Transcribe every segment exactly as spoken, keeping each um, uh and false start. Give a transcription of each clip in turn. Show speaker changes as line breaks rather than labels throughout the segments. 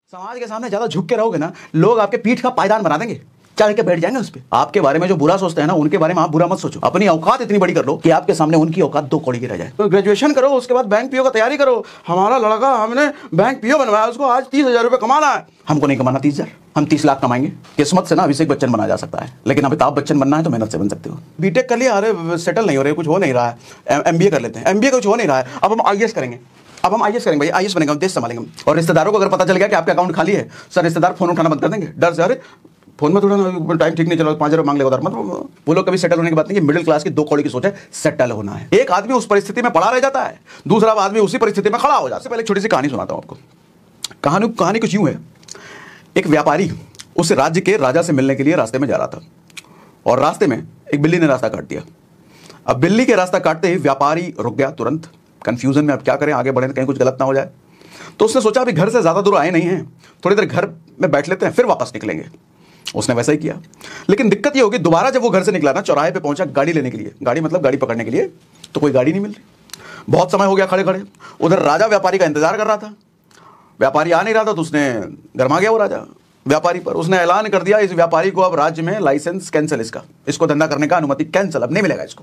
समाज के सामने ज्यादा झुक के रहोगे ना, लोग आपके पीठ का पायदान बना देंगे, चढ़ के बैठ जाएंगे उस पे। आपके बारे में जो बुरा सोचते हैं ना, उनके बारे में आप बुरा मत सोचो। अपनी औकात इतनी बड़ी कर लो कि आपके सामने उनकी औकात दो कौड़ी की रह जाए। तो ग्रेजुएशन करो, उसके बाद बैंक पीओ का तैयारी करो। हमारा लड़का, हमने बैंक पीओ बनवाया, उसको आज तीस हजार रुपये कमाना है। हमको नहीं कमाना तीस हजार, हम तीस लाख कमाएंगे। किस्मत से ना अभिषेक बच्चन बना जा सकता है, लेकिन अमिताभ बच्चन बनना है तो मेहनत से बन सकते हो। बीटेक कर लिया, अरे सेटल नहीं हो रहे, कुछ हो नहीं रहा है, एमबीए कर लेते हैं, एमबीए कुछ हो नहीं रहा है, अब हम आईएएस करेंगे। अब हम आईएएस करेंगे भाई, आईएएस बनेंगे, देश संभालेंगे। और रिश्तेदारों को अगर पता चल गया कि आपका अकाउंट खाली है, सर रिश्तेदार फोन उठाना बंद कर देंगे डर से। अरे फोन में थोड़ा टाइम ठीक नहीं चला, पांच हजार मांग लेगा उधर। मतलब वो लोग कभी सेटल होने की बात नहीं है। मिडिल क्लास की दो कौड़ी की सोच है, सेटल होना है। एक आदमी उस परिस्थिति में पड़ा रह जाता है, दूसरा आदमी उसी परिस्थिति में खड़ा हो जाता है। पहले एक छोटी सी कहानी सुनाता हूं आपको। कहानी कहानी कुछ यूं है। एक व्यापारी उस राज्य के राजा से मिलने के लिए रास्ते में जा रहा था, और रास्ते में एक बिल्ली ने रास्ता काट दिया। अब बिल्ली के रास्ता काटते ही व्यापारी रुक गया तुरंत, कंफ्यूजन में अब क्या करें, आगे बढ़े कहीं कुछ गलत ना हो जाए। तो उसने सोचा अभी घर से ज्यादा दूर आए नहीं हैं, थोड़ी देर घर में बैठ लेते हैं, फिर वापस निकलेंगे। उसने वैसा ही किया, लेकिन दिक्कत ये होगी, दोबारा जब वो घर से निकला ना, चौराहे पे पहुंचा गाड़ी लेने के लिए, गाड़ी मतलब गाड़ी पकड़ने के लिए, तो कोई गाड़ी नहीं मिल रही। बहुत समय हो गया खड़े खड़े। उधर राजा व्यापारी का इंतजार कर रहा था, व्यापारी आ नहीं रहा था, तो उसने गरमा गया वो राजा व्यापारी पर। उसने ऐलान कर दिया, इस व्यापारी को अब राज्य में लाइसेंस कैंसिल, इसका इसको धंधा करने का अनुमति कैंसिल, अब नहीं मिलेगा इसको।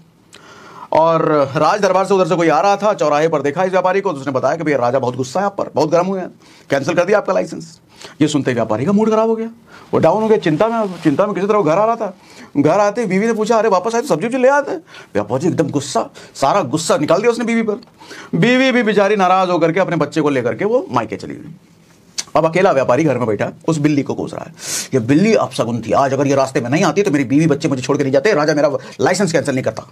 और राज दरबार से उधर से कोई आ रहा था, चौराहे पर देखा इस व्यापारी को, तो उसने बताया कि भैया राजा बहुत गुस्सा है आप पर, बहुत गर्म हुए हैं, कैंसिल कर दिया आपका लाइसेंस। ये सुनते ही व्यापारी का मूड खराब हो गया, वो डाउन हो गया, चिंता में चिंता में किसी तरह घर आ रहा था। घर आते बीवी ने पूछा, अरे वापस आए तो सब्जी ले आते। व्यापारी एकदम गुस्सा, सारा गुस्सा निकाल दिया उसने बीवी पर। बीवी भी बेचारी नाराज होकर के अपने बच्चे को लेकर के वो मायके चली गई। अब अकेला व्यापारी घर में बैठा उस बिल्ली को कोस रहा है, ये बिल्ली अपशगुन थी, आज अगर ये रास्ते में नहीं आती तो मेरी बीवी बच्चे मुझे छोड़ के नहीं जाते, राजा मेरा लाइसेंस कैंसिल नहीं करता।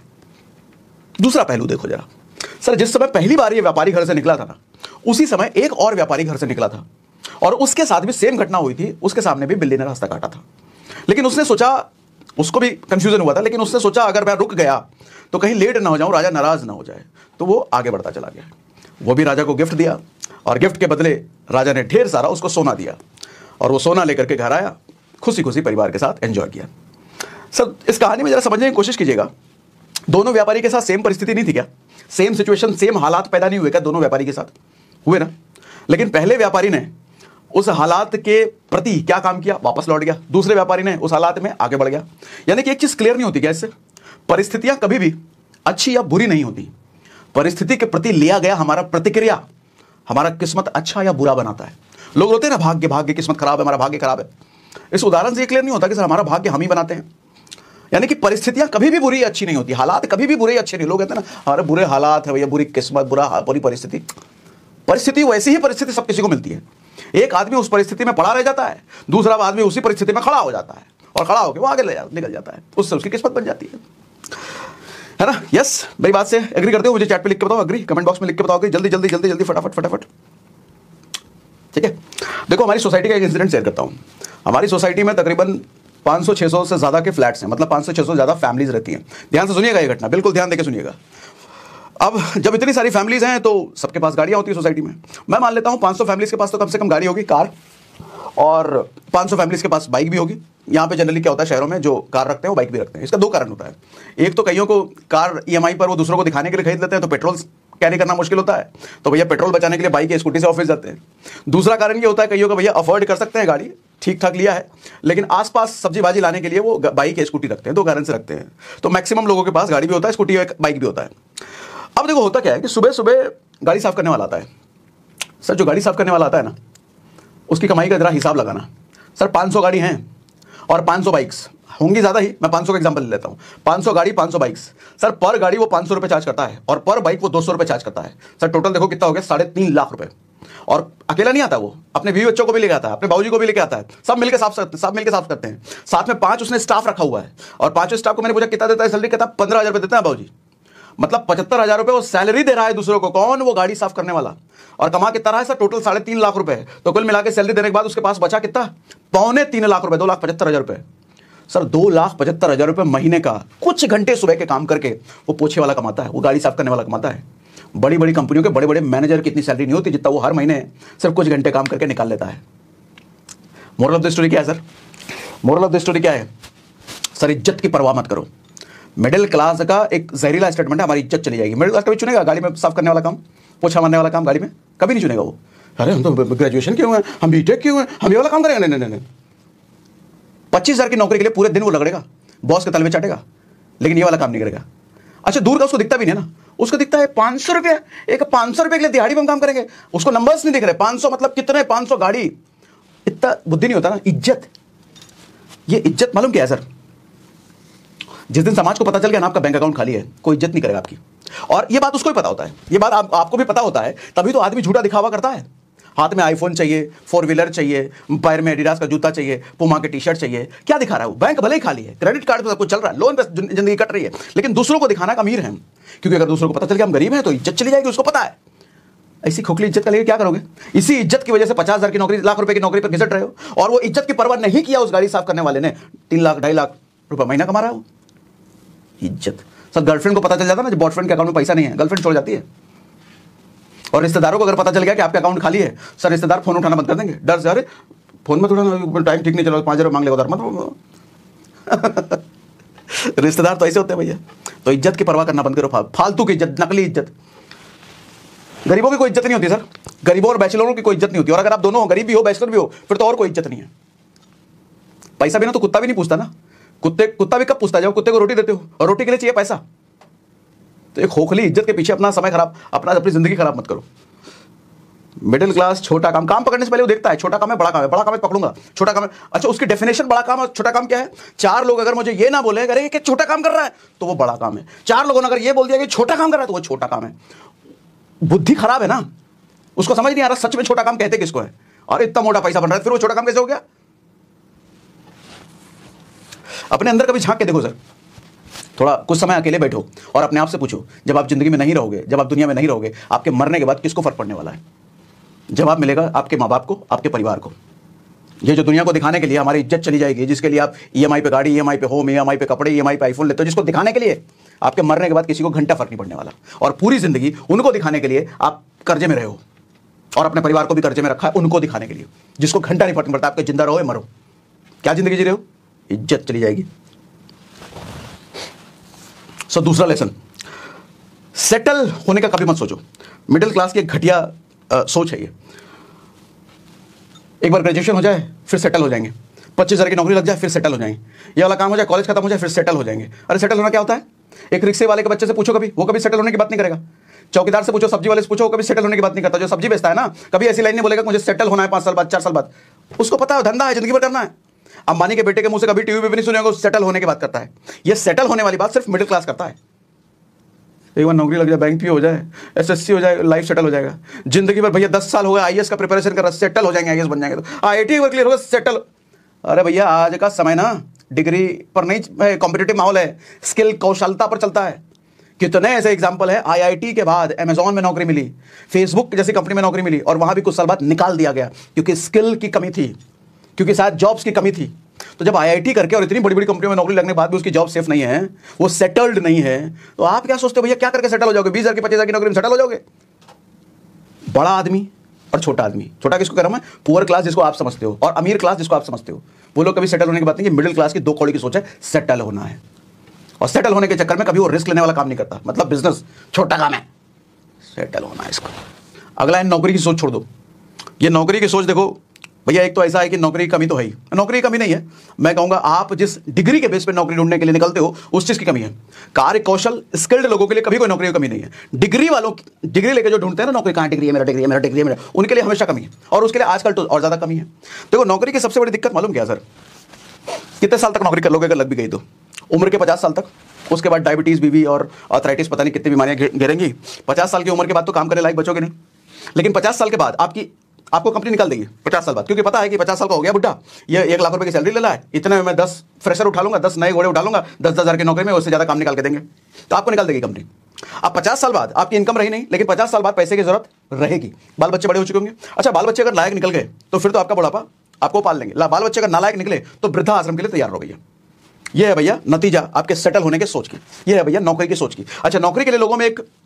दूसरा पहलू देखो जरा, सर जिस समय पहली बार ये व्यापारी घर से निकला था ना, उसी समय एक और व्यापारी घर से निकला था, और उसके साथ भी सेम घटना हुई थी, उसके सामने भी बिल्ली ने रास्ता काटा था। लेकिन उसने सोचा, उसको भी कंफ्यूजन हुआ था, लेकिन उसने सोचा अगर मैं रुक गया तो कहीं लेट ना हो जाऊं, राजा नाराज ना हो जाए, तो वो आगे बढ़ता चला गया। वो भी राजा को गिफ्ट दिया, और गिफ्ट के बदले राजा ने ढेर सारा उसको सोना दिया, और वो सोना लेकर के घर आया, खुशी खुशी परिवार के साथ एंजॉय किया। सर इस कहानी में जरा समझने की कोशिश कीजिएगा, दोनों व्यापारी के साथ सेम परिस्थिति नहीं थी क्या? सेम सिचुएशन, सेम हालात पैदा नहीं हुए क्या दोनों व्यापारी के साथ? हुए ना। लेकिन पहले व्यापारी ने उस हालात के प्रति क्या काम किया? वापस लौट गया। दूसरे व्यापारी ने उस हालात में आगे बढ़ गया। यानी कि एक चीज क्लियर नहीं होती क्या इससे? परिस्थितियां कभी भी अच्छी या बुरी नहीं होती, परिस्थिति के प्रति लिया गया हमारा प्रतिक्रिया हमारा किस्मत अच्छा या बुरा बनाता है। लोग रोते हैं ना, भाग्य भाग्य किस्मत खराब है, हमारा भाग्य खराब है। इस उदाहरण से ये क्लियर नहीं होता कि सर हमारा भाग्य हम ही बनाते हैं। यानी कि परिस्थितियां कभी भी बुरी अच्छी नहीं होती, हालात कभी भी बुरे अच्छे नहीं। लोग कहते हैं ना, हमारे बुरे हालात है भैया, बुरी किस्मत, बुरा बुरी परिस्थिति। परिस्थिति वैसी ही परिस्थिति सब किसी को मिलती है। एक आदमी उस परिस्थिति में पड़ा रह जाता है, दूसरा आदमी उसी परिस्थिति में खड़ा हो जाता है, और खड़ा होकर वो आगे ले जा, निकल जाता है, उससे उसकी किस्मत बन जाती है, है ना। यस, मेरी बात से एग्री करते हो? मुझे चैट पे लिख के बताओ, एग्री कमेंट बॉक्स में लिख के बताओ, जल्दी जल्दी जल्दी जल्दी फटाफट फटाफट। ठीक है, देखो हमारी सोसाइटी का एक इंसिडेंट शेयर करता हूं। हमारी सोसाइटी में तकरीबन पाँच सौ छह सौ से ज्यादा के फ्लैट्स हैं, मतलब पाँच सौ छह सौ ज्यादा फैमिलीज रहती हैं। ध्यान से सुनिएगा ये घटना, बिल्कुल ध्यान देके सुनिएगा। अब जब इतनी सारी फैमिलीज हैं तो सबके पास गाड़ियां होती है सोसाइटी में। मैं मान लेता हूं पाँच सौ फैमिलीज के पास तो कम से कम गाड़ी होगी, कार, और पाँच सौ फैमिलीज के पास बाइक भी होगी। यहाँ पे जनरली क्या होता है, शहरों में जो कार रखते हैं वो बाइक भी रखते हैं। इसका दो कारण होता है। एक तो कईयों को कार ईएमआई पर वो दूसरों को दिखाने के लिए खरीद लेते हैं, तो पेट्रोल कैरी करना मुश्किल होता है, तो भैया पेट्रोल बचाने के लिए बाइक या स्कूटी से ऑफिस जाते हैं। दूसरा कारण ये होता है, कईयों को भैया अफोर्ड कर सकते हैं, गाड़ी ठीक ठाक लिया है, लेकिन आसपास सब्जी भाजी लाने के लिए वो बाइक या स्कूटी रखते हैं। दो कारण से रखते हैं। तो मैक्सिमम लोगों के पास गाड़ी भी होता है, स्कूटी या बाइक भी होता है। अब देखो होता क्या है कि सुबह सुबह गाड़ी साफ करने वाला आता है। सर जो गाड़ी साफ करने वाला आता है ना, उसकी कमाई का जरा हिसाब लगाना। सर पाँच सौ गाड़ी हैं और पाँच सौ बाइक्स होंगी, ज्यादा ही, मैं पाँच सौ का एग्जांपल ले लेता हूं। पाँच सौ गाड़ी, पाँच सौ बाइक्स। सर पर गाड़ी वो पाँच सौ रुपए चार्ज करता है, और पर बाइक वो दो सौ रुपए चार्ज करता है। सर टोटल देखो कितना हो गया, साढ़े तीन लाख रुपए। और अकेला नहीं आता वो, अपने बीवी बच्चों को भी लेके आता है, अपने बाबूजी को भी लेके आता है, सब मिलकर साफ करते सब मिलकर साफ करते हैं। साथ में पांच उसने स्टाफ रखा हुआ है, और पांचों स्टाफ को मैंने पूछा कितना देता है सैलरी, कहता पंद्रह हजार रुपए देता है बाबूजी। मतलब पचहत्तर हजार रुपए वो सैलरी दे रहा है दूसरों को। कौन? वो गाड़ी साफ करने वाला। और कमा कितना रहा है सर? टोटल साढ़े तीन लाख रुपए। तो कुल मिला के सैलरी देने के बाद उसके पास बचा कितना? पौने तीन लाख रुपए, दो लाख पचहत्तर हजार रुपए। सर दो लाख पचहत्तर हजार रुपए महीने का कुछ घंटे सुबह के काम करके वो पोछे वाला कमाता है, वो गाड़ी साफ करने वाला कमाता है। बड़ी बड़ी कंपनियों के बड़े बड़े मैनेजर की इतनी सैलरी नहीं होती जितना वो हर महीने सिर्फ कुछ घंटे काम करके निकाल लेता है। मोरल ऑफ द स्टोरी क्या है sir? Moral of the story क्या है सर? इज्जत की परवाह मत करो। मिडिल क्लास का एक जहरीला स्टेटमेंट है, हमारी इज्जत चली जाएगी। मिडिल क्लास कभी चुनेगा गाड़ी में साफ करने वाला काम, पोछा मारने वाला काम गाड़ी में? कभी नहीं चुनेगा वो। अरे हम तो ग्रेजुएशन किए हुए हैं, हम बीटेक किए हुए हैं, हम ये वाला काम करेंगे। नहीं नहीं नहीं, पच्चीस हजार की नौकरी के लिए पूरे दिन वो लगड़ेगा, बॉस के तलवे चाटेगा, लेकिन ये वाला काम नहीं करेगा। अच्छा दूर का उसको दिखता भी नहीं ना, उसको दिखता है पाँच सौ रुपये, एक पाँच सौ रुपये के लिए दिहाड़ी में हम काम करेंगे, उसको नंबर्स नहीं दिख रहे। पाँच सौ मतलब कितने, पाँच सौ गाड़ी, इतना बुद्धि नहीं होता ना। इज्जत, ये इज्जत मालूम क्या है सर, जिस दिन समाज को पता चल गया ना आपका बैंक अकाउंट खाली है, कोई इज्जत नहीं करेगा आपकी। और ये बात उसको भी पता होता है, ये बात आप, आपको भी पता होता है, तभी तो आदमी झूठा दिखावा करता है। हाथ में आईफोन चाहिए, फोर व्हीलर चाहिए, पैर में एडिडास का जूता चाहिए, पुमा के टी शर्ट चाहिए, क्या दिखा रहा है वो? बैंक भले ही खाली है, क्रेडिट कार्ड पे सब कुछ चल रहा है, लोन पे जिंदगी कट रही है, लेकिन दूसरों को दिखाना का अमीर है। क्योंकि अगर दूसरों को पता चल गया हम गरीब हैं तो इज्जत चली जाएगी, उसको पता है। ऐसी खोखली इज्जत का लेके क्या करोगे? इसी इज्जत की वजह से पचास हजार की नौकरी, लाख रुपए की नौकरी पर घिसट रहे हो, और वो इज्जत की परवाह नहीं किया उस गाड़ी साफ करने वाले ने, तीन लाख ढाई लाख रुपए महीना कमा रहा है वो। इज्जत सर, गर्लफ्रेंड को पता चल जाता ना, जब बॉयफ्रेंड के अकाउंट में पैसा नहीं है, गर्लफ्रेंड छोड़ जाती है। और रिश्तेदारों को अगर पता चल गया कि आपका अकाउंट खाली है, सर रिश्तेदार फोन उठाना बंद कर देंगे, डर से। अरे फोन में थोड़ा टाइम ठीक नहीं चला, पाँच हजार मांग लेगा उधर मत। रिश्तेदार तो ऐसे होते हैं भैया। तो इज्जत की परवाह करना बंद करो, फालतू की इज्जत, नकली इज्जत। गरीबों की कोई इज्जत नहीं होती सर, गरीबों और बैचलरों की कोई इज्जत नहीं होती। और अगर आप दोनों हो, गरीब भी हो बैचलर भी हो, फिर तो और कोई इज्जत नहीं है। पैसा बिना तो कुत्ता भी नहीं पूछता ना, कुत्ते कुत्ता भी कब पूछता है जब कुत्ते को रोटी देते हो, और रोटी के लिए चाहिए पैसा। तो एक खोखली इज्जत के पीछे अपना समय खराब, अपना अपनी जिंदगी खराब मत करो। मिडिल क्लास छोटा काम, काम पकड़ने से पहले वो देखता है छोटा काम है बड़ा काम है, बड़ा काम है पकड़ूंगा, छोटा काम है। अच्छा उसकी डेफिनेशन बड़ा काम और छोटा काम क्या है? चार लोग अगर मुझे ये ना बोले अरे कि छोटा काम कर रहा है तो वो बड़ा काम है, चार लोगों ने अगर ये बोल दिया कि छोटा काम कर रहा है तो वो छोटा काम है। बुद्धि खराब है ना, उसको समझ नहीं आ रहा सच में छोटा काम कहते किसको है। और इतना मोटा पैसा बन रहा है, फिर वो छोटा काम कैसे हो गया? अपने अंदर कभी झांक के देखो सर, थोड़ा कुछ समय अकेले बैठो और अपने आप से पूछो, जब आप जिंदगी में नहीं रहोगे, जब आप दुनिया में नहीं रहोगे, आपके मरने के बाद किसको फर्क पड़ने वाला है? जवाब मिलेगा आपके माँ बाप को, आपके परिवार को। ये जो दुनिया को दिखाने के लिए हमारी इज्जत चली जाएगी, जिसके लिए आप ईएमआई पे गाड़ी, ईएमआई पे होम, ईएमआई पे कपड़े, ईएमआई पे आईफोन लेते हो, जिसको दिखाने के लिए आपके मरने के बाद किसी को घंटा फर्क नहीं पड़ने वाला। और पूरी जिंदगी उनको दिखाने के लिए आप कर्जे में रहे हो, और अपने परिवार को भी कर्जे में रखा है उनको दिखाने के लिए, जिसको घंटा नहीं फर्क पड़ता आपके जिंदा रहो या मरो। क्या जिंदगी जी रहे हो? इज्जत चली जाएगी। सो दूसरा लेसन, सेटल होने का कभी मत सोचो। मिडिल क्लास की एक घटिया सोच है ये। एक बार ग्रेजुएशन हो जाए फिर सेटल हो जाएंगे, पच्चीस हजार की नौकरी लग जाए फिर सेटल हो जाएंगे, ये वाला काम हो जाए, कॉलेज खत्म हो जाए फिर सेटल हो जाएंगे। अरे सेटल होना क्या होता है? एक रिक्शे वाले के बच्चे से पूछो कभी, वो कभी सेटल होने की बात नहीं करेगा। चौकीदार से पूछो, सब्जी वाले से पूछो, वो कभी सेटल होने की बात नहीं करता। जो सब्जी बेचता है ना, कभी ऐसी लाइन नहीं बोलेगा मुझे सेटल होना है पांच साल बाद, चार साल बाद। उसको पता है धंधा है, जिंदगी भर करना है। अंबानी के बेटे के मुंह से कभी टीवी पे भी नहीं सुनेगा सेटल होने की बात करता है। ये सेटल होने वाली बात सिर्फ मिडिल क्लास करता है। एक बार नौकरी लग जाए, बैंक पी हो जाए, एसएससी हो जाए, लाइफ सेटल हो जाएगा। जिंदगी भर भैया दस साल हो गए आईएएस का प्रिपरेशन कर रहा, सेटल हो जाएंगे, आईएएस बन जाएंगे, तो आईआईटी एक क्लियर होगा सेटल। अरे भैया आज का समय ना डिग्री पर नहीं, कॉम्पिटिटिव माहौल है, स्किल कौशलता पर चलता है। कितने ऐसे एग्जाम्पल है, आईआईटी के बाद अमेजॉन में नौकरी मिली, फेसबुक जैसी कंपनी में नौकरी मिली, और वहां भी कुछ साल बाद निकाल दिया गया क्योंकि स्किल की कमी थी, क्योंकि शायद जॉब्स की कमी थी। तो जब आईआईटी करके और इतनी बड़ी बड़ी कंपनियों में नौकरी लगने के बाद भी उसकी जॉब सेफ नहीं है, वो सेटल्ड नहीं है, तो आप क्या सोचते हो भैया क्या करके सेटल हो जाओगे? बीस हजार की पच्चीस हजार की नौकरी में सेटल हो जाओगे? बड़ा आदमी और छोटा आदमी, छोटा किसको कह रहा हूं मैं? पुअर क्लास जिसको आप समझते हो, और अमीर क्लास जिसको आप समझते हो, वो लोग कभी सेटल होने की बात नहीं। मिडिल क्लास की दो कौड़ी की सोच है, सेटल होना है। और सेटल होने के चक्कर में कभी वो रिस्क लेने वाला काम नहीं करता, मतलब बिजनेस छोटा काम है, सेटल होना है इसको। अगला है नौकरी की सोच छोड़ दो। ये नौकरी की सोच देखो भैया, एक तो ऐसा है कि नौकरी की कमी तो है ही, नौकरी की कमी नहीं है, मैं कहूंगा आप जिस डिग्री के बेस पे नौकरी ढूंढने के लिए निकलते हो उस चीज की कमी है। कार्य कौशल स्किल्ड लोगों के लिए कभी कोई नौकरी की कमी नहीं है। डिग्री वालों डिग्री लेके जो ढूंढते हैं ना नौकरी, कहाँ डिग्री है मेरा, डिग्री है मेरा, डिग्री है मेरा, उनके लिए हमेशा कमी है, और उसके लिए आजकल तो और ज्यादा कमी है। देखो नौकरी की सबसे बड़ी दिक्कत मालूम क्या सर? कितने साल तक नौकरी कर लोगे अगर लग भी गई तो? उम्र के पचास साल तक, उसके बाद डायबिटीज, बीवी और आर्थराइटिस, पता नहीं कितनी बीमारियां घेरेंगी। पचास साल की उम्र के बाद तो काम करने लायक बचोगे नहीं। लेकिन पचास साल के बाद आपकी आपको कंपनी निकाल देगी पचास साल बाद, क्योंकि पता है कि पचास साल का हो गया बुढ़ा, ये एक लाख रुपए की सैलरी ले रहा है, इतने में मैं दस फ्रेशर उठा लूंगा, दस नए घोड़े उठा लूंगा, दस दस हजार की नौकरी में उससे ज्यादा काम निकाल के देंगे, तो आपको निकाल देगी कंपनी। अब पचास साल बाद आपकी इनकम रही नहीं, लेकिन पचास साल बाद पैसे की जरूरत रहेगी, बाल बच्चे बड़े हो चुके होंगे। अच्छा बाल बच्चे अगर लायक निकल गए तो फिर तो आपका बुढ़ापा आपको पाल लेंगे। बाल बच्चे अगर नालायक निकले तो वृद्धा आश्रम के लिए तैयार हो गई है। ये है भैया नतीजा आपके सेटल होने के सोच की, ये है भैया नौकरी की सोच की। अच्छा नौकरी के लिए लोगों में एक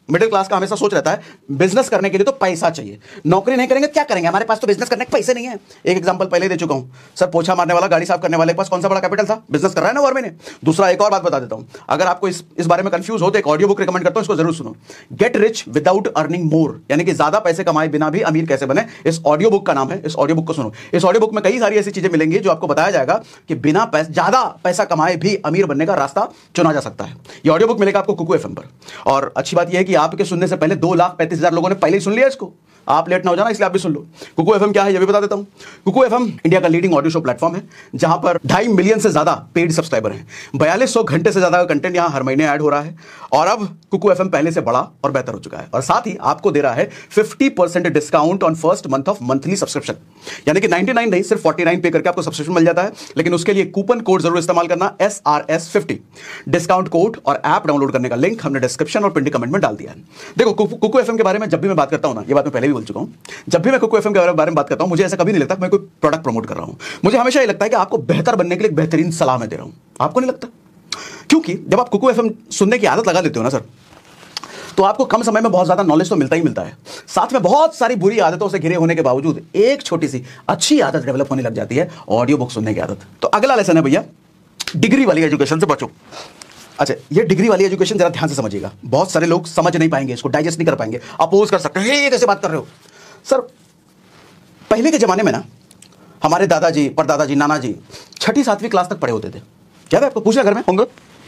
मिडिल क्लास का हमेशा सोच रहता है बिजनेस करने के लिए तो पैसा चाहिए, नौकरी नहीं करेंगे क्या करेंगे, हमारे पास तो बिजनेस करने के पैसे नहीं है। एक एग्जांपल पहले ही दे चुका हूं सर, पोछा मारने वाला, गाड़ी साफ करने वाले के पास कौन सा बड़ा कैपिटल था, बिजनेस कर रहा है ना गवर्नमेंट ने। दूसरा एक और बात बता देता हूं, अगर आपको इस इस बारे में कंफ्यूज हो तो एक ऑडियो बुक रिकमेंड करता हूं, इसको जरूर सुनो, get rich without earning more, यानी कि ज्यादा पैसे कमाए बिना भी अमीर कैसे बने, इस ऑडियो बुक का नाम है। इस ऑडियो बुक को सुनो, इस ऑडियो बुक में कई सारी ऐसी चीजें मिलेंगी जो आपको बताया जाएगा कि बिना पैसे ज्यादा पैसा कमाए भी अमीर बनने का रास्ता चुना जा सकता है। यह ऑडियो बुक मिलेगा आपको कुकू एफएम पर। और अच्छी बात यह है कि आपके सुनने से पहले दो लाख पैंतीस हजार लोगों ने पहले ही सुन लिया इसको, आप लेट ना हो जाना, इसलिए आप भी सुन लो। कुकू एफएम क्या है ये भी बता देता हूं। कुकू एफएम इंडिया का लीडिंग ऑडियो शो प्लेटफॉर्म है जहां पर ढाई मिलियन से ज्यादा पेड सब्सक्राइबर हैं, बयालीस सौ घंटे से ज्यादा का कंटेंट यहां हर महीने ऐड हो रहा है। और अब कुकू एफएम पहले से बड़ा और बेहतर हो चुका है, और साथ ही आपको दे रहा है fifty percent discount on first month of monthly subscription, यानी कि नाइनटी नाइन नहीं सिर्फ फोर्टी नाइन पे करके आपको सब्सक्रिप्शन मिल जाता है। लेकिन उसके लिए कूपन कोड जरूर इस्तेमाल करना, S R S fifty. Discount code और ऐप डाउनलोड करने का लिंक हमने डिस्क्रिप्शन और पिन कमेंट में डाल दिया है। देखो कुकू एफएम के बारे में जब भी मैं बात करता हूं ना, ये बात मैं पहले भी बोल चुका हूं, जब भी मैं कुकू एफएम के बारे में बात करता हूं मुझे ऐसा कभी नहीं लगता कि मैं कोई प्रोडक्ट प्रमोट कर रहा हूं। मुझे हमेशा ये लगता है कि आपको बेहतर बनने के लिए बेहतरीन सलाह मैं दे रहा हूं। आपको नहीं लगता? क्योंकि जब आप कुकू एफएम सुनने की आदत लगा लेते हो ना सर, तो आपको कम समय में बहुत ज्यादा नॉलेज तो मिलता ही मिलता है, साथ में बहुत सारी बुरी आदतों से घिरे होने के बावजूद एक छोटी सी अच्छी आदत डेवलप होने लग जाती है, ऑडियो बुक सुनने की आदत। तो अगला लेसन है भैया, डिग्री वाली एजुकेशन से बचो। अच्छा, ये डिग्री वाली एजुकेशन जरा ध्यान से समझिएगा, बहुत सारे लोग समझ नहीं पाएंगे, इसको डाइजेस्ट नहीं कर पाएंगे, अपोज कर सकते हैं, ये कैसे बात कर रहे हो सर। पहले के जमाने में ना हमारे दादाजी, परदादाजी, नाना जी छठी सातवीं क्लास तक पढ़े होते थे, क्या आपको पूछना घर में होंगे।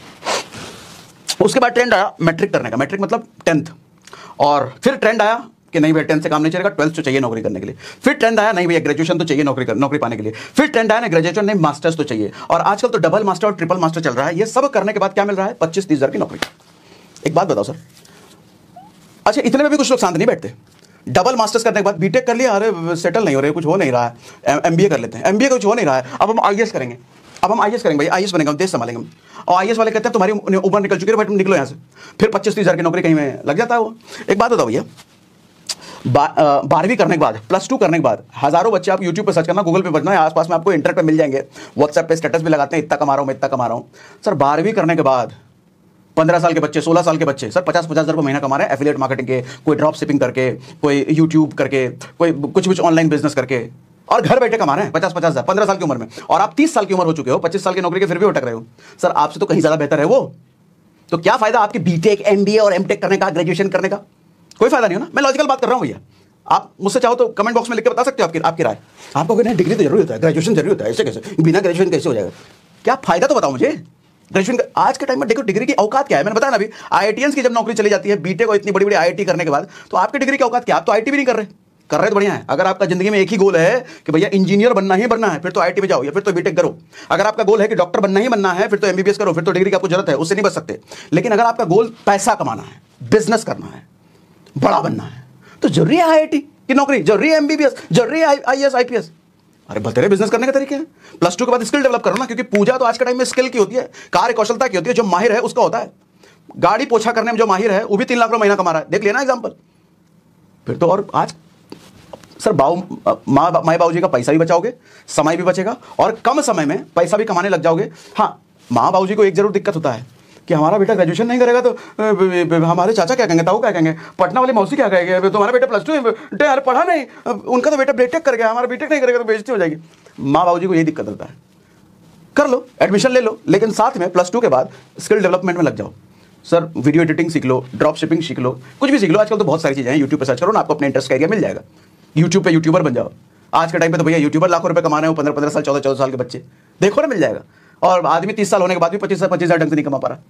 उसके बाद ट्रेंड आया मैट्रिक करने का, मैट्रिक मतलब टेंथ, और फिर ट्रेंड आया कि नहीं भैया टेंथ से काम नहीं चलेगा, ट्वेल्थ तो चाहिए नौकरी करने के लिए। फिर ट्रेंड आया नहीं भैया ग्रेजुएशन तो चाहिए नौकरी कर, नौकरी पाने के लिए। फिर ट्रेंड आया ना ग्रेजुएशन नहीं मास्टर्स तो चाहिए, और आजकल तो डबल मास्टर और ट्रिपल मास्टर चल रहा है। ये सब करने के बाद क्या मिल रहा है, पच्चीस तीस हजार की नौकरी। एक बात बताओ सर, अच्छा इतने में भी कुछ लोग शांत नहीं बैठते, डबल मास्टर्स करने के बाद बीटेक कर लिया, अरे सेटल नहीं हो रहे, कुछ हो नहीं रहा है, एमबीए कर लेते हैं, एमबीए कुछ हो नहीं रहा है, अब हम आईएएस करेंगे, अब हम आईएएस करेंगे भाई, आईएएस बनेंगे, हम देश संभालेंगे हम। और आईएएस वाले कहते हैं तुम्हारी उम्र निकल चुकी है भाई, तुम निकलो यहाँ से। फिर पच्चीस तीस हजार की नौकरी कहीं में लग जाता है वो। एक बात बताओ भैया, बारहवीं करने के बाद, प्लस टू करने के बाद हजारों बच्चे, आप यूट्यूब पे सर्च करना, गूगल पे बजना है, आसपास में आपको इंटरनेट पे मिल जाएंगे, व्हाट्सएप पे स्टेटस भी लगाते हैं, इतना कमा रहा हूँ मैं, इतना कमा रहा हूँ। सर बारहवीं करने के बाद पंद्रह साल के बच्चे, सोलह साल के बच्चे सर पचास पचास हजार रुपये महीना कमा रहे हैं, एफिलिएट मार्केटिंग के, कोई ड्रॉप शिपिंग करके, कोई यूट्यूब करके, कोई कुछ कुछ ऑनलाइन बिजनेस करके, और घर बैठे कमा रहे हैं पचास पचास हजार पंद्रह साल की उम्र में। और आप तीस साल की उम्र हो चुके हो, पच्चीस साल की नौकरी के फिर भी अटक रहे हो। सर आपसे तो कहीं ज्यादा बेहतर है वो। तो क्या फायदा आपके बीटेक, एमबीए और एमटेक करने का, ग्रेजुएशन करने का? कोई फायदा नहीं हो ना। मैं लॉजिकल बात कर रहा हूं भैया, आप मुझसे चाहो तो कमेंट बॉक्स में लिख के बता सकते हो आपकी आपकी राय। आपको कहना डिग्री तो जरूरी होता है, ग्रेजुएशन जरूरी होता है, ऐसे कैसे, बिना ग्रेजुएशन कैसे हो जाएगा? क्या फायदा तो बताओ मुझे। ग्रेजुएशन आज के टाइम में देखो डिग्री की औकात क्या है, मैंने बताया ना अभी, आईआईटीएंस की जब नौकरी चली जाती है बीटेक और इतनी बड़ी बड़ी आईआईटी करने के बाद, तो आपकी डिग्री की औकात क्या? आप तो आईटी भी नहीं कर रहे, कर रहे तो बढ़िया है। अगर आपका जिंदगी में एक ही गोल है कि भैया इंजीनियर बनना ही बनना है, फिर तो आईटी में जाओ या फिर तो बीटेक करो। अगर आपका गोल है कि डॉक्टर बनना ही बनना है, फिर तो एमबीबीएस करो, फिर तो डिग्री की आपको जरूरत है, उससे नहीं बच सकते। लेकिन अगर आपका गोल पैसा कमाना है, बिजनेस करना है, बड़ा बनना है, तो जरूरी है आईआईटी की नौकरी, जरूरी है एमबीबीएस, जरूरी है आईएएस आईपीएस। अरे बतेरे बिजनेस करने के तरीके हैं। प्लस टू के बाद स्किल डेवलप करो ना, क्योंकि पूजा तो आज के टाइम में स्किल की होती है, कार्य कौशलता की होती है। जो माहिर है उसका होता है। गाड़ी पोछा करने में जो माहिर है वो भी तीन लाख रुपए महीना कमा रहा है, देख लेना एग्जांपल। फिर तो और आज सर बाऊ माँ माए बाबू जी का पैसा भी बचाओगे, समय भी बचेगा, और कम समय में पैसा भी कमाने लग जाओगे। हाँ, माँ बाबू जी को एक जरूर दिक्कत होता है कि हमारा बेटा ग्रेजुएशन नहीं करेगा तो हमारे चाचा क्या कहेंगे, ताऊ क्या कहेंगे, पटना वाली मौसी क्या कहेंगे, तुम्हारा बेटा प्लस टू यार पढ़ा नहीं, उनका तो बेटा बीटेक कर गया, हमारा बीटेक नहीं करेगा तो बेइज्जती हो जाएगी। माँ बाबू जी को यही दिक्कत होता है। कर लो, एडमिशन ले लो, लेकिन साथ में प्लस टू के बाद स्किल डेवलपमेंट में लग जाओ। सर वीडियो एडिटिंग सीख लो, ड्रॉप शिपिंग सीख लो, कुछ भी सीख लो। आजकल तो बहुत सारी चीज़ें हैं, यूट्यूब पे सर्च करो ना, आपको अपने इंटरेस्ट का एरिया मिल जाएगा। यूट्यूब पे यूट्यूबर बन जाओ। आज के टाइम पे तो भैया यूट्यूबर लाखों रुपए कमा रहे हो, पंद्रह पंद्रह साल, चौदह चौदह साल के बच्चे, देखो ना मिल जाएगा। और आदमी तीस साल होने के बाद भी पच्चीस पच्चीस हजार ढंग से नहीं कमा पा रहा।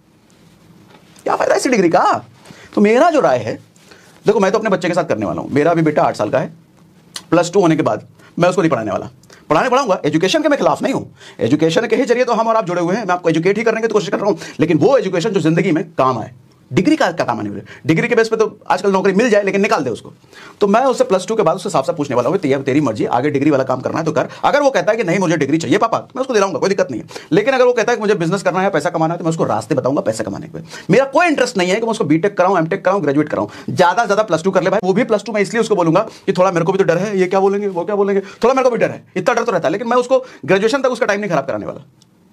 क्या फायदा इसी डिग्री का? तो मेरा जो राय है, देखो मैं तो अपने बच्चे के साथ करने वाला हूँ। मेरा अभी बेटा आठ साल का है, प्लस टू होने के बाद मैं उसको नहीं पढ़ाने वाला, पढ़ाने पढ़ाऊंगा। एजुकेशन के मैं खिलाफ नहीं हूँ, एजुकेशन के ही जरिए तो हम और आप जुड़े हुए हैं। मैं आपको एजुकेट ही करने की तो कोशिश कर रहा हूँ, लेकिन वो एजुकेशन जो जिंदगी में काम आए। डिग्री का क्या काम आने वाले? डिग्री के बेस पे तो आजकल नौकरी मिल जाए, लेकिन निकाल दे उसको। तो मैं उससे प्लस टू के बाद उससे साफ साफ पूछने वाला हूँ, तेरी तेरी मर्जी, आगे डिग्री वाला काम करना है तो कर। अगर वो कहता है कि नहीं मुझे डिग्री चाहिए पापा, तो मैं उसको दिलाऊंगा, कोई दिक्कत नहीं है। लेकिन अगर वो कहता है कि मुझे बिजनेस करना है, पैसा कमाना है, तो मैं उसको रास्ते बताऊंगा पैसा कमाने के। मेरा कोई इंटरेस्ट नहीं है कि मैं उसको बीटेक कराऊं, एमटेक कराऊं, ग्रेजुएट कराऊं। ज्यादा ज्यादा प्लस टू कर ले भाई, वो भी प्लस टू। मैं इसलिए उसको बोलूंगा कि थोड़ा मेरे को भी तो डर है, ये क्या बोलेंगे, वो क्या बोलेंगे, थोड़ा मेरे को भी डर है, इतना डर तो रहता है। लेकिन मैं उसको ग्रेजुएशन तक उसका टाइम नहीं खराब कराने वाला।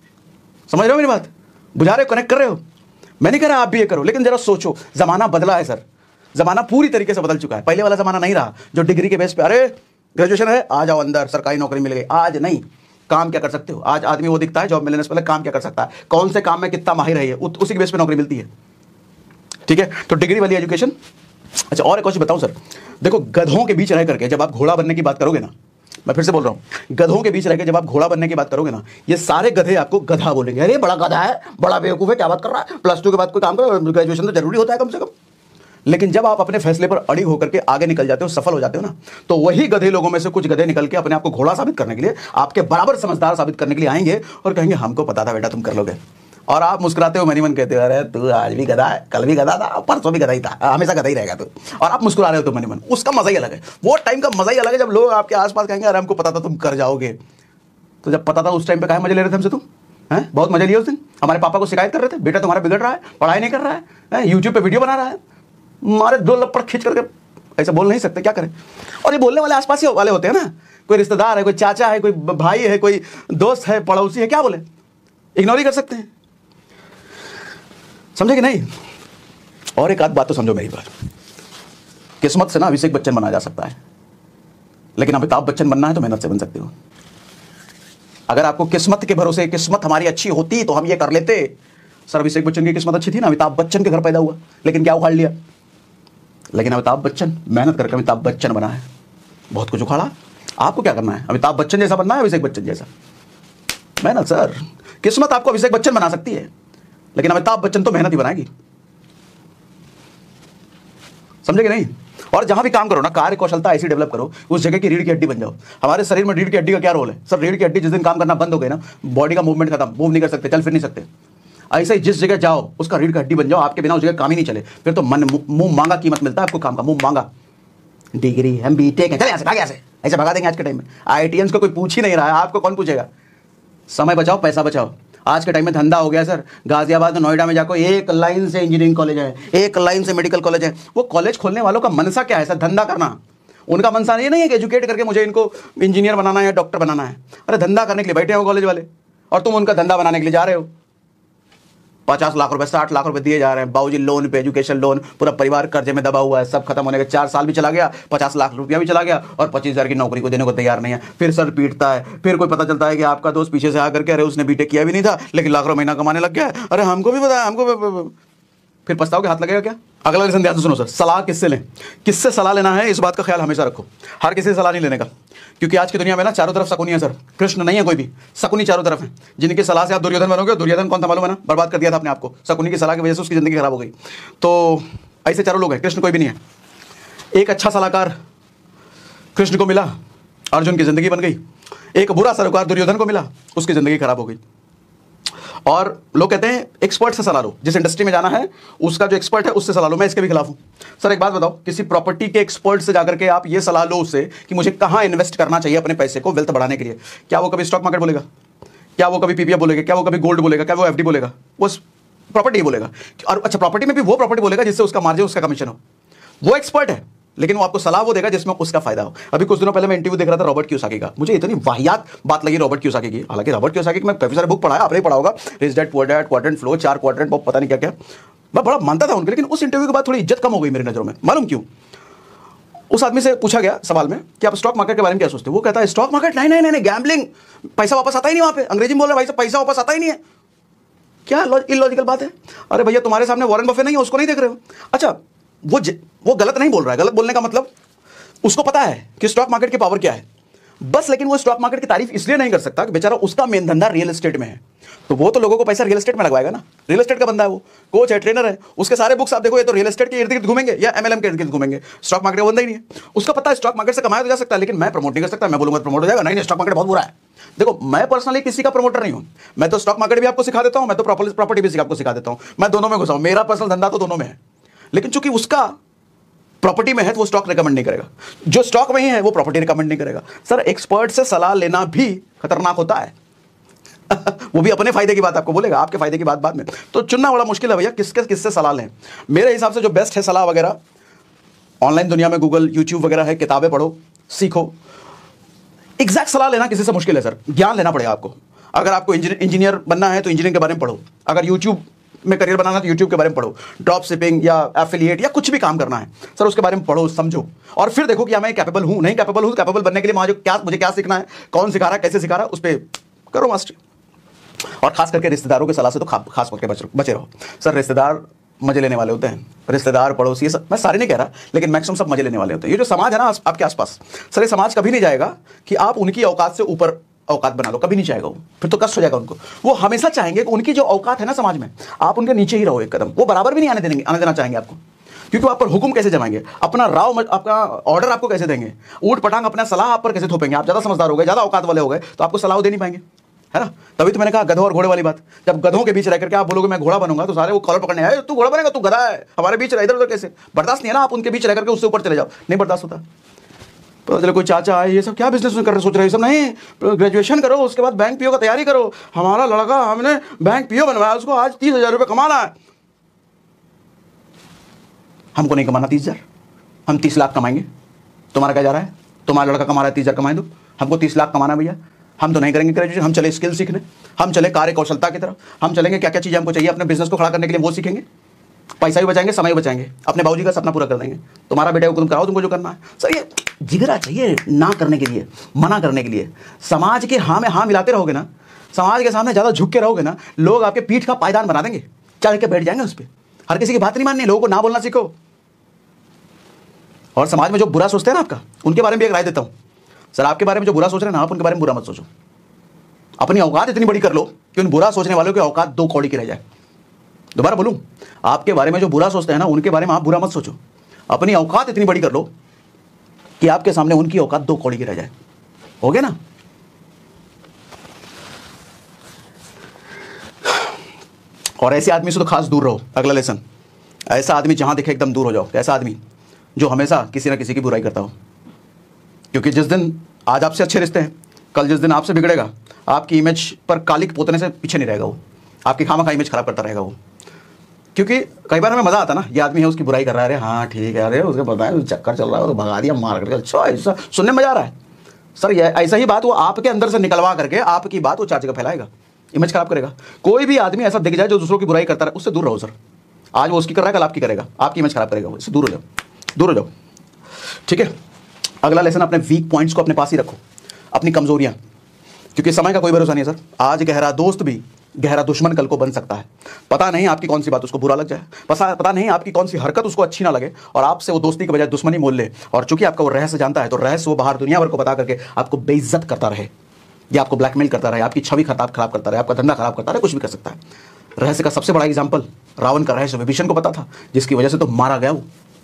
समझ रहे हो मेरी बात? बुझा रहे हो, कनेक्ट कर रहे हो? मैं नहीं कह रहा आप भी ये करो, लेकिन जरा सोचो, जमाना बदला है सर। जमाना पूरी तरीके से बदल चुका है। पहले वाला जमाना नहीं रहा जो डिग्री के बेस पे, अरे ग्रेजुएशन है आ जाओ अंदर, सरकारी नौकरी मिल गई। आज नहीं, काम क्या कर सकते हो। आज आदमी वो दिखता है जॉब मिलने से पहले काम क्या कर सकता है, कौन से काम में कितना माहिर है, उसी के बेस पे नौकरी मिलती है। ठीक है, तो डिग्री वाली एजुकेशन। अच्छा, और एक क्वेश्चन बताऊं सर, देखो गधों के बीच रह करके जब आप घोड़ा बनने की बात करोगे ना, मैं फिर से बोल रहा हूं, गधों के बीच रह के जब आप घोड़ा बनने की बात करोगे ना, ये सारे गधे आपको गधा बोलेंगे। अरे बड़ा गधा है, बड़ा बेवकूफ है, क्या बात कर रहा है, प्लस टू के बाद कोई काम करो, ग्रेजुएशन तो जरूरी होता है कम से कम। लेकिन जब आप अपने फैसले पर अड़िग होकर के आगे निकल जाते हो, सफल हो जाते हो ना, तो वही गधे लोगों में से कुछ गधे निकल के अपने आप को घोड़ा साबित करने के लिए, आपके बराबर समझदार साबित करने के लिए आएंगे और कहेंगे हमको पता था बेटा तुम कर लोगे। और आप मुस्कुराते हो, मन ही मन कहते हो अरे तू आज भी गधा है, कल भी गधा था, परसों भी गधा ही था, हमेशा गधा ही रहेगा तू, और आप मुस्कुरा रहे हो तो मन ही मन। उसका मजा ही अलग है, वो टाइम का मजा ही अलग है जब लोग आपके आसपास कहेंगे अरे हमको पता था तुम कर जाओगे। तो जब पता था उस टाइम पे काहे मजे ले रहे थे हमसे तुम, हैं? बहुत मजे लिए उस दिन। हमारे पापा को शिकायत कर रहे थे, बेटा तुम्हारा बिगड़ रहा है, पढ़ाई नहीं कर रहा है, यूट्यूब पे वीडियो बना रहा है, मारे दो लपड़ खींच करके। ऐसा बोल नहीं सकते, क्या करें। और ये बोलने वाले आसपास ही वाले होते हैं ना, कोई रिश्तेदार है, कोई चाचा है, कोई भाई है, कोई दोस्त है, पड़ोसी है, क्या बोले, इग्नोर ही कर सकते हैं। समझे कि नहीं। और एक आध बात तो समझो मेरी बात, किस्मत से ना अभिषेक बच्चन बना जा सकता है, लेकिन अमिताभ बच्चन बनना है तो मेहनत से बन सकते हो। अगर आपको किस्मत के भरोसे, किस्मत हमारी अच्छी होती तो हम ये कर लेते। सर अभिषेक बच्चन की किस्मत अच्छी थी ना, अमिताभ बच्चन के घर पैदा हुआ, लेकिन क्या उखाड़ लिया। लेकिन अमिताभ बच्चन मेहनत करके अमिताभ बच्चन बना है, बहुत कुछ उखाड़ा। आपको क्या करना है, अमिताभ बच्चन जैसा बनना है, अभिषेक बच्चन जैसा। मेहनत सर, किस्मत आपको अभिषेक बच्चन बना सकती है, लेकिन अमिताभ बच्चन तो मेहनत ही बनाएगी। समझे कि नहीं। और जहां भी काम करो ना, कार्य कौशलता ऐसी डेवलप करो, उस जगह की रीढ़ की हड्डी बन जाओ। हमारे शरीर में रीढ़ की हड्डी का क्या रोल है सर, रीढ़ की हड्डी जिस दिन काम करना बंद हो गई ना, बॉडी का मूवमेंट खत्म, मूव नहीं कर सकते, चल फिर नहीं सकते। ऐसे ही जिस जगह जाओ उसका रीढ़ की हड्डी बन जाओ, आपके बिना उस जगह काम ही नहीं चले, फिर तो मन मुंह मांगा कीमत मिलता है आपको काम का, मुंह मांगा। डिग्री हम बी टेक है, चले यहाँ से, भाग यहाँ से, ऐसे भगा देंगे आज के टाइम में। आई टी एस को कोई पूछ ही नहीं रहा है, आपको कौन पूछेगा। समय बचाओ, पैसा बचाओ। आज के टाइम में धंधा हो गया सर, गाजियाबाद नोएडा में जाको एक लाइन से इंजीनियरिंग कॉलेज है, एक लाइन से मेडिकल कॉलेज है। वो कॉलेज खोलने वालों का मनसा क्या है सर, धंधा करना। उनका मनसा ये नहीं है कि एजुकेट करके मुझे इनको इंजीनियर बनाना है, डॉक्टर बनाना है। अरे धंधा करने के लिए बैठे हो कॉलेज वाले, और तुम उनका धंधा बनाने के लिए जा रहे हो। पचास लाख रुपए, साठ लाख रुपए दिए जा रहे हैं, बाबूजी लोन पे, एजुकेशन लोन, पूरा परिवार कर्जे में दबा हुआ है। सब खत्म होने के चार साल भी चला गया, पचास लाख रुपया भी चला गया, और पच्चीस हजार की नौकरी को देने को तैयार नहीं है। फिर सर पीटता है, फिर कोई पता चलता है कि आपका दोस्त पीछे से आकर के अरे उसने बीटेक किया भी नहीं था, लेकिन लाख रुपये महीना कमाने लग गया, अरे हमको भी पता है, हमको। फिर पछताओगे, हाथ लगेगा क्या। अगला लेसन ध्यान से सुनो सर, सलाह किससे लें, किससे सलाह लेना है, इस बात का ख्याल हमेशा रखो। हर किसी से सलाह नहीं लेने का, क्योंकि आज की दुनिया में ना चारों तरफ शकुनी है सर, कृष्ण नहीं है कोई भी, शकुनी चारों तरफ है। जिनकी सलाह से आप दुर्योधन बनोगे, दुर्योधन कौन था मालूम है ना, बर्बाद कर दिया था अपने आप को, शकुनी की सलाह की वजह से उसकी जिंदगी खराब हो गई। तो ऐसे चारों लोग हैं, कृष्ण कोई भी नहीं है। एक अच्छा सलाहकार कृष्ण को मिला, अर्जुन की जिंदगी बन गई। एक बुरा सलाहकार दुर्योधन को मिला, उसकी जिंदगी खराब हो गई। और लोग कहते हैं एक्सपर्ट से सलाह लो, जिस इंडस्ट्री में जाना है उसका जो एक्सपर्ट है उससे सलाह लो। मैं इसके भी खिलाफ हूं सर। एक बात बताओ, किसी प्रॉपर्टी के एक्सपर्ट से जाकर के आप ये सलाह लो उससे कि मुझे कहां इन्वेस्ट करना चाहिए अपने पैसे को वेल्थ बढ़ाने के लिए, क्या वो कभी स्टॉक मार्केट बोलेगा, क्या वो कभी पीपीएफ बोलेगा, क्या वो कभी गोल्ड बोलेगा, क्या वो एफडी बोलेगा, वो प्रॉपर्टी बोलेगा। और अच्छा, प्रॉपर्टी में भी वो प्रॉपर्टी बोलेगा जिससे उसका मार्जिन, उसका कमीशन हो। वो एक्सपर्ट है, लेकिन वो आपको सलाह वो देगा जिसमें उसका फायदा हो। अभी कुछ दिनों पहले मैं इंटरव्यू देख रहा था रॉबर्ट कियोसाकी का, मुझे इतनी वाहियात बात लगी रॉबर्ट कियोसाकी की। हालांकि रॉबर्ट कियोसाकी की मैं काफी सारे बुक पढ़ा है, आपने पढ़ा होगा, rich dad poor dad, quadrant flow, चार क्वाड्रेंट, पता नहीं क्या क्या, मैं बड़ा मानता था उनके। लेकिन उस इंटरव्यू के बाद थोड़ी इज्जत कम हो गई मेरी नजरों में, मालूम क्यों। उस आदमी से पूछा गया सवाल में कि आप स्टॉक मार्केट के बारे में क्या सोचते हो। वो कहता है स्टॉक मार्केट नहीं नहीं नहीं, गैम्बलिंग, पैसा वापस आता ही नहीं। वहां पे अंग्रेजी में बोल रहे भाई साहब, पैसा वापस आता ही नहीं है। क्या इलॉजिकल बात है। अरे भैया तुम्हारे सामने वॉरेन बफे नहीं है, उसको नहीं देख रहे हो। अच्छा, वो वो गलत नहीं बोल रहा है। गलत बोलने का मतलब उसको पता है कि स्टॉक मार्केट की पावर क्या है बस, लेकिन वो स्टॉक मार्केट की तारीफ इसलिए नहीं कर सकता कि बेचारा उसका मेन धंधा रियल एस्टेट में है। तो वो तो लोगों को पैसा रियल एस्टेट में लगवाएगा ना, रियल एस्टेट का बंदा है, वो कोच है, ट्रेनर है, उसके सारे बुक्स आप देखो ये तो रियल एस्टेट के इर्द गिर्द घूमेंगे या एमएलएम के इर्द गिर्द घूमेंगे। स्टॉक मार्केट का बंदा ही नहीं है। उसका पता है स्टॉक मार्केट से कमाया तो जा सकता है, लेकिन मैं प्रमोट नहीं कर सकता। मैं बोलूंगा प्रमोट हो जाएगा, नहीं नहीं स्टॉक मार्केट बहुत बुरा है। देखो, मैं पर्सनली किसी का प्रमोटर नहीं हूं। मैं तो स्टॉक मार्केट भी आपको सिखा देता हूं, मैं तो प्रॉपर्टी भी आपको सिखा देता हूं, मैं दोनों में घुसा हूं। मेरा पर्सनल धंधा तो दोनों में है, लेकिन चूंकि उसका प्रॉपर्टी में है तो वो स्टॉक रिकमेंड नहीं करेगा, जो स्टॉक में ही है वो प्रॉपर्टी रिकमेंड नहीं करेगा। सर एक्सपर्ट से सलाह लेना भी खतरनाक होता है वो भी अपने फायदे की बात आपको बोलेगा, आपके फायदे की बात बाद में। तो चुनना बड़ा मुश्किल है भैया, किसके किससे सलाह लें। मेरे हिसाब से जो बेस्ट है सलाह वगैरह, ऑनलाइन दुनिया में गूगल, यूट्यूब वगैरह है, किताबें पढ़ो, सीखो। एग्जैक्ट सलाह लेना किसी से मुश्किल है सर, ज्ञान लेना पड़ेगा आपको। अगर आपको इंजीनियर बनना है तो इंजीनियरिंग के बारे में पढ़ो। अगर यूट्यूब में करियर बनाना तो यूट्यूब के बारे में पढ़ो, ड्रॉप शिपिंग या एफिलिएट या कुछ भी काम करना है सर उसके बारे में पढ़ो, समझो, और फिर देखो कि मैं कैपेबल हूं नहीं कैपेबल हूं। कैपेबल बनने के लिए मुझे क्या मुझे क्या सीखना है, कौन सिखा रहा है, कैसे सिखा रहा है, उस पर करो मास्टरी। और खास करके रिश्तेदारों की सलाह से तो खा, खास करके बच, बचे रहो सर। रिश्तेदार मजे लेने वाले होते हैं, रिश्तेदार पड़ोसी, ये सब मैं सारे नहीं कह रहा, लेकिन मैक्सिमम सब मजे लेने वाले होते हैं। ये जो समाज है ना आपके आसपास, सर ये समाज कभी नहीं जाएगा कि आप उनकी औकात से ऊपर औकात बना लो, कभी नहीं चाहेगा वो, फिर तो कष्ट हो जाएगा उनको। वो हमेशा चाहेंगे कि उनकी जो औकात है ना समाज में, आप उनके नीचे ही रहो एक कदम। वो बराबर भी नहीं आने देंगे, आने देना चाहेंगे आपको, क्योंकि वो आप पर हुक्म कैसे जमाएंगे, अपना राव आपका ऑर्डर आपको कैसे देंगे, ऊट पटांग अपना सलाह आप पर कैसे थोपेंगे। आप ज़्यादा समझदार हो गए, ज़्यादा औकात वाले हो गए, तो आपको सलाह दे नहीं पाएंगे, है ना। तभी तो मैंने कहा गधों और घोड़े वाली बात। जब गधों के बीच रह करके आप बोलोगे मैं घोड़ा बनूंगा, तो सारे वो कॉलर पकड़ने आए, तू घोड़ा बनेगा, तू गधा है, हमारे बीच रह, इधर उधर कैसे, बर्दाश्त नहीं है ना। आप उनके बीच रह करके उससे ऊपर चले जाओ, नहीं बर्दाश्त होता। तो चलो कोई चाचा आए, ये सब क्या बिजनेस कर रहे सोच रहे, सब नहीं, ग्रेजुएशन करो उसके बाद बैंक पीओ का तैयारी करो। हमारा लड़का, हमने बैंक पीओ बनवाया, उसको आज तीस हजार रुपये कमाना है। हमको नहीं कमाना तीस हजार, हम तीस लाख कमाएंगे। तुम्हारा क्या जा रहा है, तुम्हारा लड़का कमा रहा है तीस हजार कमाए दो, हमको तीस लाख कमाना भैया। हम तो नहीं करेंगे ग्रेजुएशन, हम चले स्किल सीखने, हम चले कार्य कौशलता की तरफ, हम चलेंगे क्या क्या चीज़ें हमको चाहिए अपने बिजनेस को खड़ा करने के लिए, वो सीखेंगे, पैसा भी बचाएंगे, समय भी बचाएंगे, अपने बाबूजी का सपना पूरा कर देंगे। तुम्हारा बेटा को तुम कराओ, तुमको जो करना है। सर ये जिगरा चाहिए ना करने के लिए, मना करने के लिए। समाज के हाँ में हाँ मिलाते रहोगे ना, समाज के सामने ज़्यादा झुक के रहोगे ना, लोग आपके पीठ का पायदान बना देंगे, चढ़ के बैठ जाएंगे उस पर। हर किसी की बात नहीं माननी, लोगों को ना बोलना सीखो। और समाज में जो बुरा सोचते हैं ना आपका, उनके बारे में भी एक राय देता हूँ सर। आपके बारे में जो बुरा सोच रहे हैं ना, आप उनके बारे में बुरा मत सोचो। अपनी औकात इतनी बड़ी कर लो कि उन बुरा सोचने वालों की औकात दो कौड़ी की रह जाए। दोबारा बोलूं, आपके बारे में जो बुरा सोचते हैं ना, उनके बारे में आप बुरा मत सोचो। अपनी औकात इतनी बड़ी कर लो कि आपके सामने उनकी औकात दो कौड़ी की रह जाए। हो गया ना। और ऐसे आदमी से तो खास दूर रहो। अगला लेसन, ऐसा आदमी जहां दिखे एकदम दूर हो जाओ। ऐसा आदमी जो हमेशा किसी ना किसी की बुराई करता हो, क्योंकि जिस दिन आज आपसे अच्छे रिश्ते हैं, कल जिस दिन आपसे बिगड़ेगा, आपकी इमेज पर कालिक पोतने से पीछे नहीं रहेगा वो, आपकी खामा इमेज खराब करता रहेगा वो। क्योंकि कई बार हमें मजा आता ना, ये आदमी है उसकी बुराई कर रहा है, अरे हाँ ठीक है, अरे उसके पता है चक्कर चल रहा है तो भगा दिया मार करके, अच्छा ऐसा सुनने में मजा आ रहा है। सर ये ऐसा ही बात वो आपके अंदर से निकलवा करके आपकी बात वो चार जगह फैलाएगा, इमेज खराब करेगा। कोई भी आदमी ऐसा दिख जाए जो दूसरों की बुराई करता है, उससे दूर रहो सर। आज वो उसकी कर रहा है, कल आपकी करेगा, आपकी इमेज खराब करेगा, उससे दूर हो जाओ, दूर हो जाओ, ठीक है। अगला लेसन, अपने वीक पॉइंट्स को अपने पास ही रखो, अपनी कमजोरियां, क्योंकि समय का कोई भरोसा नहीं है सर। आज गहरा दोस्त भी गहरा दुश्मन कल को बन सकता है। पता नहीं आपकी कौन सी बात उसको बुरा लग जाए, पता पता नहीं आपकी कौन सी हरकत उसको अच्छी ना लगे और आपसे वो दोस्ती के बजाय दुश्मनी मोल ले। और चूंकि आपका वो रहस्य जानता है, तो रहस्य वो बाहर दुनिया भर को बता करके आपको बेइज्जत करता रहे, या आपको ब्लैकमेल करता रहे, आपकी छवि खराब खराब करता रहे, आपका धंधा खराब करता रहे, कुछ भी कर सकता है। रहस्य का सबसे बड़ा एग्जाम्पल रावण का रहस्य विभीषण को पता था, जिसकी वजह से तो मारा गया वो।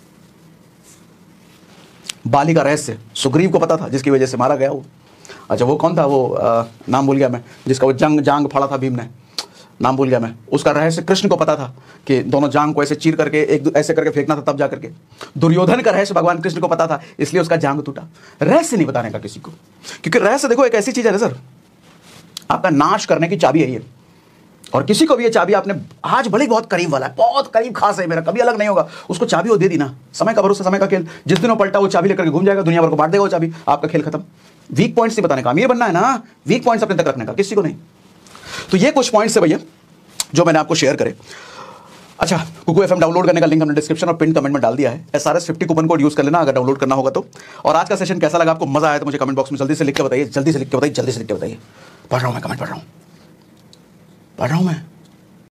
बाली का रहस्य सुग्रीव को पता था, जिसकी वजह से मारा गया वो। अच्छा वो कौन था, वो आ, नाम भूल गया मैं, जिसका वो जंग जांग फाड़ा था भीम ने, नाम भूल गया मैं। उसका रहस्य कृष्ण को पता था कि दोनों जांग को ऐसे चीर करके एक ऐसे करके फेंकना था, तब जा करके। दुर्योधन का रहस्य भगवान कृष्ण को पता था, इसलिए उसका जांग टूटा। रहस्य नहीं बताने का किसी को, क्योंकि रहस्य देखो एक ऐसी चीज है ना सर, आपका नाश करने की चाबी है ये। और किसी को भी ये चाबी आपने आज भले बहुत करीब वाला है, बहुत करीब खास है मेरा, कभी अलग नहीं होगा, उसको चाबी वो दे दी ना, समय का भरोसा, समय का खेल, जिस दिन वो पलटा वो चाबी लेकर के घूम जाएगा, दुनिया भर को बांट देगा वो चाबी, आपका खेल खत्म। वीक पॉइंट्स नहीं बताने का, अमीर बनना है ना, वीक पॉइंट्स अपने तक रखने का, किसी को नहीं। तो ये कुछ पॉइंट्स है भैया जो मैंने आपको शेयर करे। अच्छा, कुकू एफएम डाउनलोड करने का लिंक हमने डिस्क्रिप्शन और पिन कमेंट में डाल दिया है। S R S fifty coupon code use कर लेना अगर डाउनलोड करना होगा तो। और आज का सेशन कैसा लगा आपको, मजा आया तो मुझे कमेंट बॉक्स में जल्दी से लिख के बताइए, जल्दी से लिख के बताइए, जल्दी से लिख के बताइए। पढ़ रहा हूं मैं, कमेंट पढ़ रहा हूं, पढ़ रहा हूं मैं।